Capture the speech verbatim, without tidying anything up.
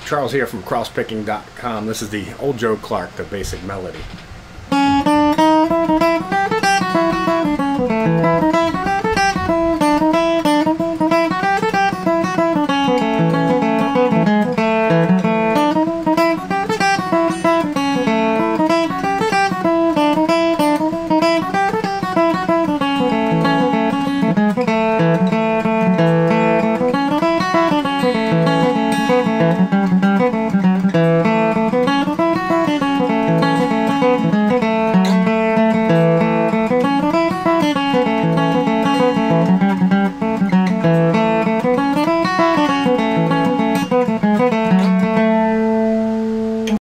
Charles here from cross picking dot com. This is the Old Joe Clark, the basic melody.